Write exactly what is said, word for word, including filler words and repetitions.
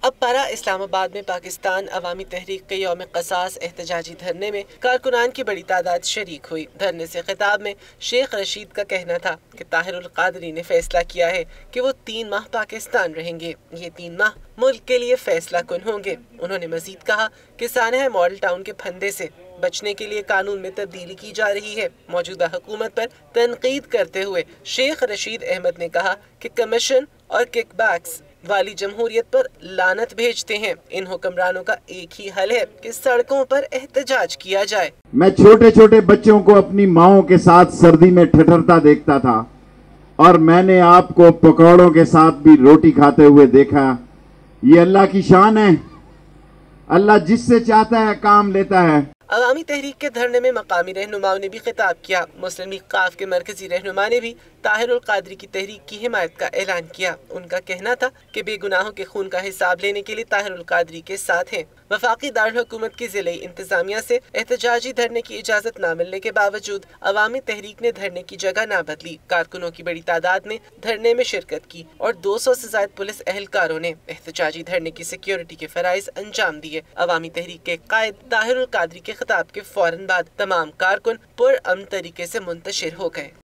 اب پارا اسلام آباد میں پاکستان عوامی تحریک کے یوم قصاص احتجاجی دھرنے میں کارکنان کی بڑی تعداد شریک ہوئی۔ دھرنے سے خطاب میں شیخ رشید کا کہنا تھا کہ طاہر القادری نے فیصلہ کیا ہے کہ وہ تین ماہ پاکستان رہیں گے۔ یہ تین ماہ ملک کے لیے فیصلہ کن ہوں گے۔ انہوں نے مزید کہا کہ سانحہ ماڈل ٹاؤن کے پھندے سے بچنے کے لیے قانون میں تبدیلی کی جا رہی ہے۔ موجودہ حکومت پر تنقید کرتے ہوئے شیخ رشید احمد نے کہا کہ کمیشن اور کک بیکس والی جمہوریت پر لعنت بھیجتے ہیں۔ ان حکمرانوں کا ایک ہی حل ہے کہ سڑکوں پر احتجاج کیا جائے۔ میں چھوٹے چھوٹے بچوں کو اپنی ماؤں کے ساتھ سردی میں ٹھٹھرتا دیکھتا تھا اور میں نے آپ کو پکوڑوں کے ساتھ بھی روٹی کھاتے ہوئے دیکھا۔ یہ اللہ کی شان ہے، اللہ جس سے چاہتا ہے کام لیتا ہے۔ عوامی تحریک کے دھرنے میں مقامی رہنماؤں نے بھی خطاب کیا۔ مسلم لیگ قاف کے مرکزی رہنما نے بھی طاہر القادری کی تحریک کی حمایت کا اعلان کیا۔ ان کا کہنا تھا کہ بے گناہوں کے خون کا حساب لینے کے لیے طاہر القادری کے ساتھ ہیں۔ وفاقی دارالحکومت کی ضلعی انتظامیہ سے احتجاجی دھرنے کی اجازت نہ ملنے کے باوجود عوامی تحریک نے دھرنے کی جگہ نہ بدلی۔ کارکنوں کی بڑی تعداد نے دھرنے میں شرکت کی اور دو سو سے زائد پولیس اہلکاروں نے احتجاجی دھرنے کی سیکیورٹی کے فرائض انجام دیے۔ عوامی تحریک کے قائد طاہر القادری کے خطاب کے فوراً بعد تمام کارکن پر امن طریقے سے منتشر ہو گئے۔